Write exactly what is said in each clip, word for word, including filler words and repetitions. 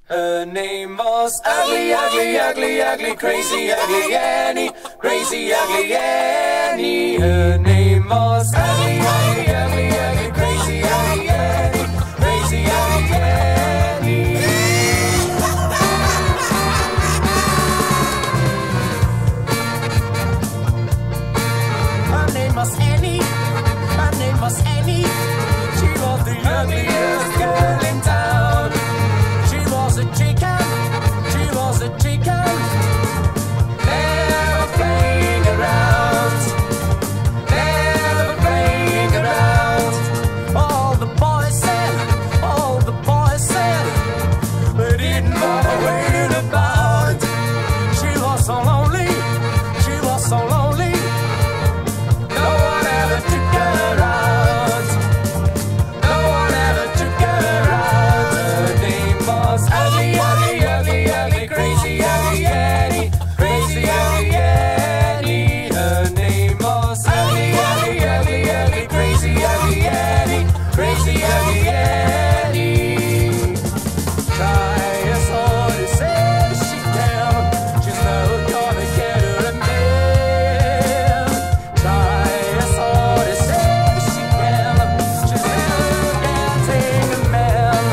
Her name was Ugly, Ugly, Ugly, Ugly, Crazy, Ugly Annie, Crazy, Ugly Annie. Her name was Ugly, Ugly, Ugly, Ugly, Crazy, Ugly Annie, Crazy, Ugly Annie. Her name was Annie, her name was Annie. She was the ugliest girl in town. She was a chicken, she was a chicken. Never playing around, never playing around. All the boys said, all the boys said, they didn't bother waiting about. She was so lonely, she was so lonely. No one ever took her out, no one ever took her out. Her name was Ugly, Ugly, Ugly, Ugly, Crazy, Ugly Annie, Crazy, Ugly Annie. Her name was Ugly, Ugly, Ugly, Ugly, Crazy, Ugly Annie, Crazy, Ugly Annie. Try as hard as ever she can, she's never gonna get her a man. Try as hard as ever she can, she's never getting a man.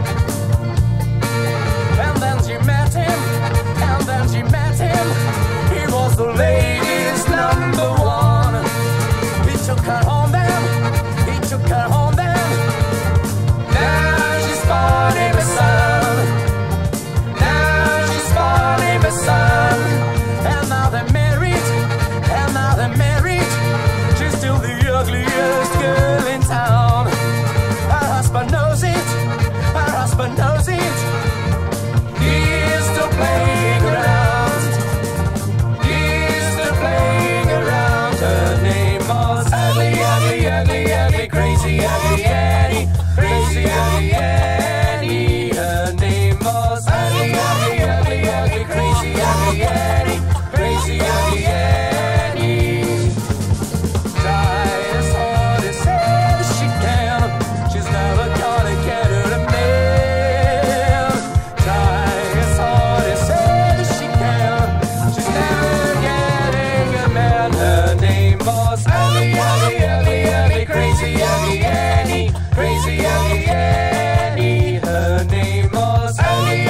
And then she met him, and then she met him. He was the ladies' number one. He took her home then, he took her home then. Now she's partying with son, now she's partying with son. And now they're married, and now they're married. She's still the ugliest girl in town. Her husband knows it, her husband knows it. He's still playing around, he's still playing around. Her name was Ugly, Ugly, Ugly, Ugly, Crazy, Ugly Annie, Crazy, Ugly Annie. Her name was Ugly, Ugly, Ugly, Ugly, Crazy, Ugly Annie, Crazy, Ugly Annie. Try as hard as ever she can, she's never gonna get her a man. Try as hard as ever she can, she's never getting a man. Her name was Ugly, Ugly, Ugly, Ugly, Crazy, Ugly Annie, Crazy, Ugly Annie. Her name was Ugly,